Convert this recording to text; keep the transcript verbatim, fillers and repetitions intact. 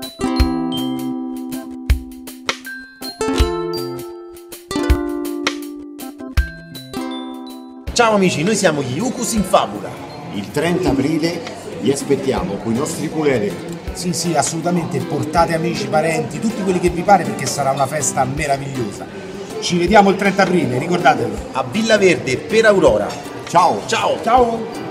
Ciao amici, noi siamo gli Ucus in Fabula. Il trenta aprile vi aspettiamo con i nostri ukulele. Sì, sì, assolutamente, portate amici, parenti, tutti quelli che vi pare perché sarà una festa meravigliosa. Ci vediamo il trenta aprile, ricordatelo. A Villa Verde per Aurora. Ciao! Ciao! Ciao!